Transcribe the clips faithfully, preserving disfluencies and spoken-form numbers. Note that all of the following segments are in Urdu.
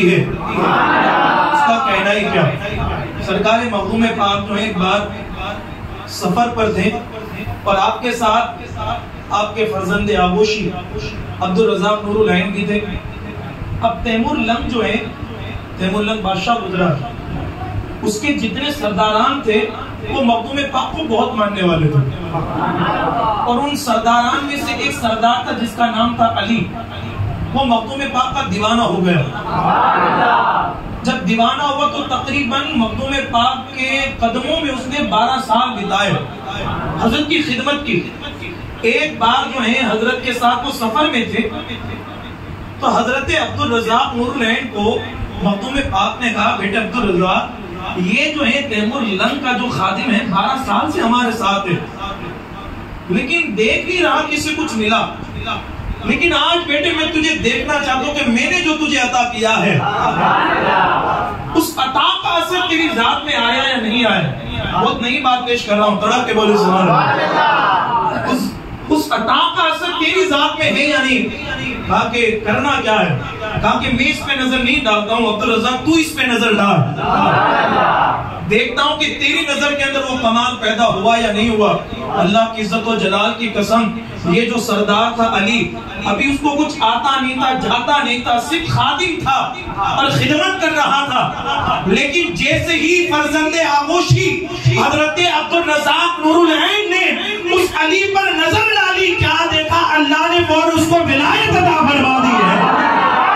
بڑھتی ہے، اس کا کہنا ہی کیا۔ سرکار مخدوم پاک جو ایک بار سفر پر تھے اور آپ کے ساتھ آپ کے فرزند آغوشی عبدالرزاق نور العین بھی تھے۔ اب تیمور لنگ جو ہے، تیمور لنگ بادشاہ گزرا، اس کے جتنے سرداران تھے وہ مخدوم پاک کو بہت ماننے والے تھے، اور ان سرداران میں سے ایک سردار تھا جس کا نام تھا علی، وہ مخدوم پاک کا دیوانہ ہو گیا۔ جب دیوانہ ہوا تو تقریباً مخدوم پاک کے قدموں میں اس نے بارہ سال بتائے، حضرت کی خدمت کی۔ ایک بار جو ہے حضرت کے ساتھ وہ سفر میں تھے تو حضرت عبدالرزاق نور العین کو مخدوم پاک نے کہا، بیٹے عبدالرزاق، یہ جو ہے تیمور لنگ کا جو خادم ہے بارہ سال سے ہمارے ساتھ ہے، لیکن دیکھ نہیں رہا کسی کچھ ملا، لیکن آج بیٹے میں تجھے دیکھنا چاہتا ہوں کہ میں نے جو تجھے عطا کیا ہے اس عطا کا اثر تیری ذات میں آیا یا نہیں آیا۔ بہت نئی بات پیش کر رہا ہوں، تڑا کے بولے سبحان اللہ۔ اس, اس عطا کا اثر تیری ذات میں ہے یا نہیں؟ کہا کہ کرنا کیا ہے؟ کہا کہ میں اس پہ نظر نہیں ڈالتا ہوں عبدالرزاق، تو اس پہ نظر ڈال، دیکھتا ہوں کہ تیری نظر کے اندر وہ کمال پیدا ہوا یا نہیں ہوا۔ اللہ کی عزت و جلال کی قسم، یہ جو سردار تھا علی، ابھی اس کو کچھ آتا نہیں تھا، جاتا نہیں تھا، صرف خادم تھا اور خدمت کر رہا تھا، لیکن جیسے ہی فرزند آغوشی حضرت عبدالرزاق نور العین نے اس علی پر نظر ڈالی، کیا دیکھا؟ اللہ نے فوراً اس کو ولایت عطا فرما دی ہے۔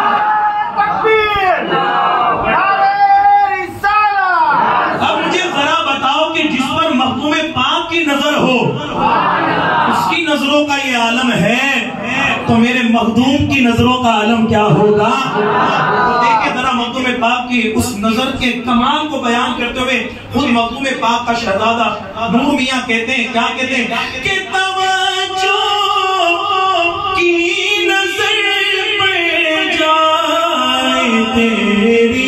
جس پر مخدوم پاک کی نظر ہو اس کی نظروں کا یہ عالم ہے، تو میرے مخدوم کی نظروں کا عالم کیا ہوگا؟ تو دیکھیں ذرا مخدوم پاک کی اس نظر کے کمال کو بیان کرتے ہوئے خود مخدوم پاک کا شہزادہ نور میاں کہتے ہیں، کیا کہتے ہیں کہ توجہ کی نظر پہ جائے تیری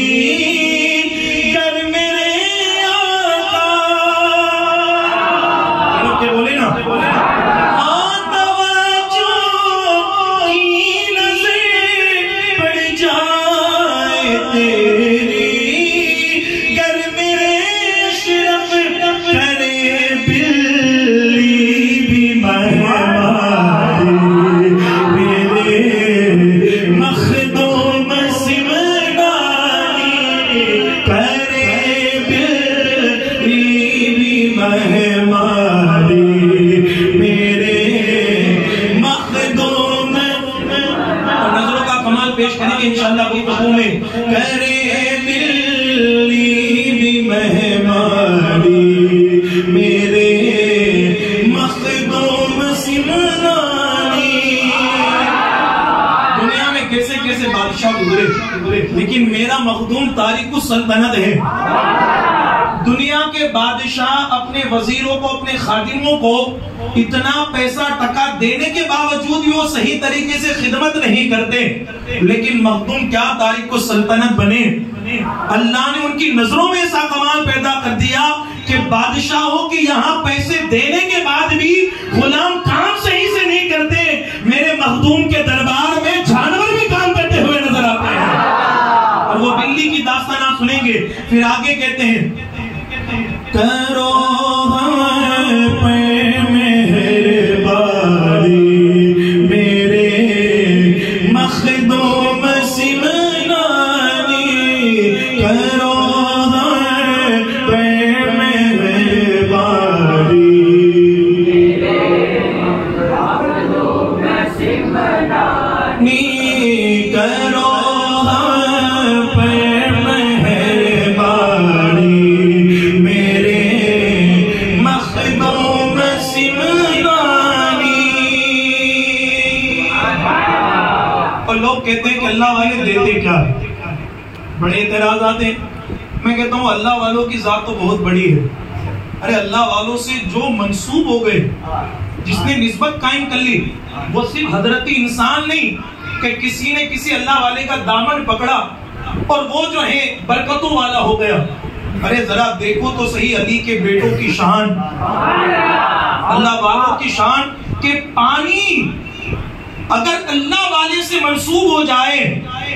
لیکن میرا مخدوم تاریخ السلطنت ہے۔ دنیا کے بادشاہ اپنے وزیروں کو، اپنے خادموں کو اتنا پیسہ ٹکا دینے کے باوجود بھی وہ صحیح طریقے سے خدمت نہیں کرتے، لیکن مخدوم کیا تاریخ السلطنت بنے۔ اللہ نے ان کی نظروں میں ایسا کمال پیدا کر دیا کہ بادشاہوں کی یہاں پیسے دینے کے بعد بھی غلام کام صحیح سے نہیں کرتے، میرے مخدوم کے دربار میں جانور بھی کام کرتے ہوئے نظر آتے ہیں۔ اور وہ بلی کی داستان آپ سنیں گے، پھر آگے کہتے ہیں کرو ہم پہ مہربانی میرے مخدوم سمنانی، کرو ہم پہ مہربانی میرے مخدوم سمنانی، کرو کہتے ہیں کہ اللہ والے دیتے کیا ہے؟ بڑے اعتراض آتے ہیں۔ میں کہتا ہوں اللہ والوں کی ذات تو بہت بڑی ہے۔ ارے اللہ والوں سے جو منسوب ہو گئے، جس نے نسبت قائم کر لی، وہ صرف حضرتی انسان نہیں کہ کسی نے کسی اللہ والے کا دامن پکڑا اور وہ جو ہے برکتوں والا ہو گیا۔ ارے ذرا دیکھو تو صحیح علی کے بیٹوں کی شان، اللہ والوں کی شان، کہ پانی اگر اللہ والے سے منسوب ہو جائے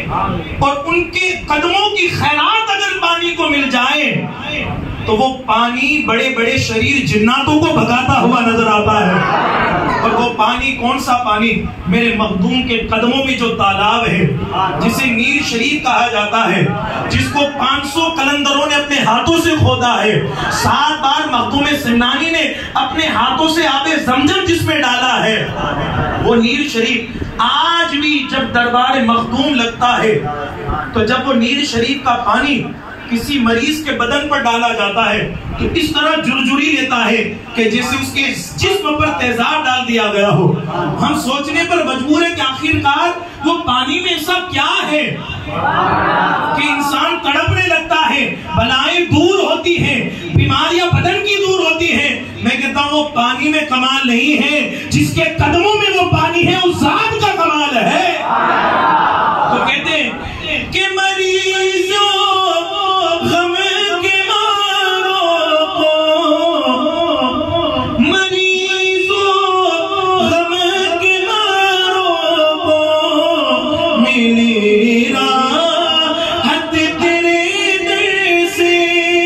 اور ان کے قدموں کی خیرات اگر پانی کو مل جائے تو وہ پانی بڑے بڑے شریر جناتوں کو بھگاتا ہوا نظر آتا ہے۔ اور وہ پانی کون سا پانی؟ میرے مخدوم کے قدموں میں جو تالاب ہے جسے نیل شریف کہا جاتا ہے، جس کو پانچ سو قلندروں نے اپنے ہاتھوں سے کھودا ہے، سات بار مخدوم سمنانی نے اپنے ہاتھوں سے آب زمزم جس میں ڈالا ہے، وہ نیل شریف آج بھی جب دربار مخدوم لگتا ہے تو جب وہ نیل شریف کا پانی کسی مریض کے بدن پر ڈالا جاتا ہے تو اس طرح جرجری لیتا ہے کہ جیسے اس کے جسم پر تیزاب ڈال دیا گیا ہو۔ ہم سوچنے پر مجبور ہے کہ آخرکار وہ پانی میں ایسا کیا ہے کہ انسان تڑپنے لگتا ہے، بلائیں دور ہوتی ہیں، بیماریاں بدن کی دور ہوتی ہیں۔ میں کہتا ہوں وہ پانی میں کمال نہیں ہے، جس کے قدموں میں وہ پانی ہے اس ذات کا کمال ہے۔ تو کہتے ہیں کہ مریضوں غم کے ماروں کو، مریضوں غم کے ماروں کو ملی راحت تیرے در سے،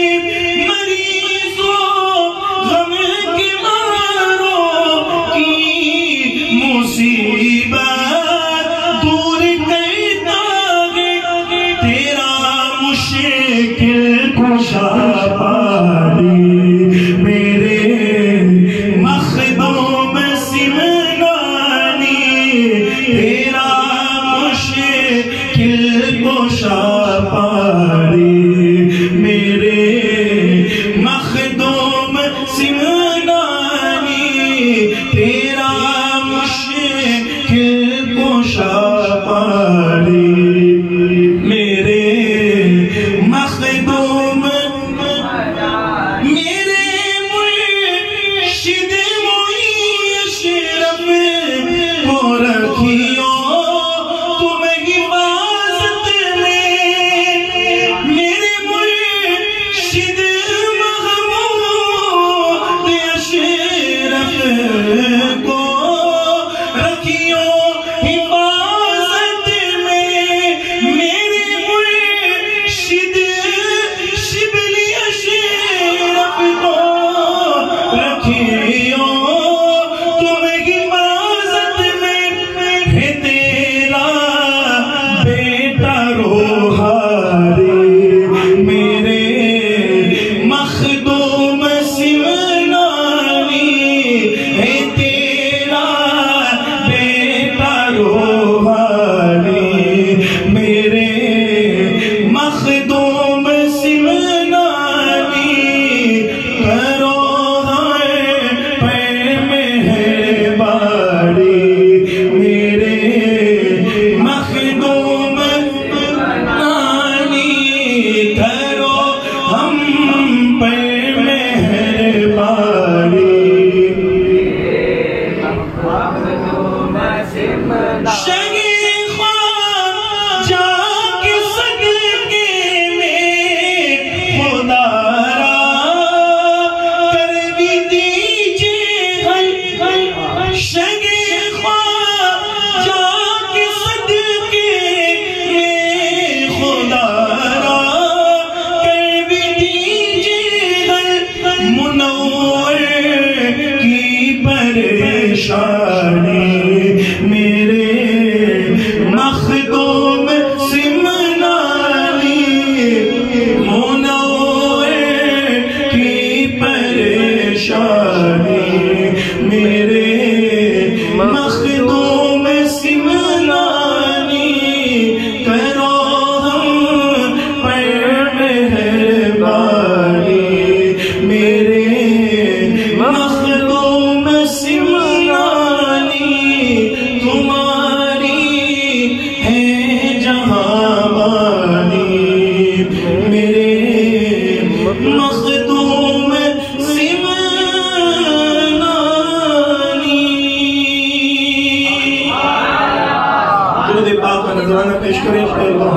مریضوں غم کے ماروں کی مصیبت دور کرتا ہے تیرا مشکل کشا پانی، میرے مخدوم سمنانی تیرا مشکل کشا پانی، میرے مخدوم سمنانی تیرا مشکل کشا پانی، میرے مخدوم میرے مرشد معین اشرف کو رکھیو تم حفاظت میں، میرے مرشد محمود اشرف کو رکھیو حفاظت میں، میرے مرشد شبلی اشرف کو رکھیو تم حفاظت میں، ہے تیرا بیٹا روحانی، میرے مخدوم سمنانی ہے تیرا بیٹا روحانی، میرے مخدوم سمنانی کرو ہر پہ مہربانی، میرے مخدوم سمنانی کرو ہم پہ مہربانی۔ شیخ خواجہ کے صدقے میں خدا را کر بھی دیجئے، شیخ خواجہ کے صدقے میں خدا را کر بھی دیجئے، منور کی پریشانی، میرے مخدوم سمنانی، منور کی پریشانی، میرے مخدوم سمنانی کرو ہم پر مہربانی، میرے مخدوم سمنانی تمہاری ہے جہاں بانی، میرے مخدوم سمنانی۔ درود پاک کا نذرانہ پیش کریں۔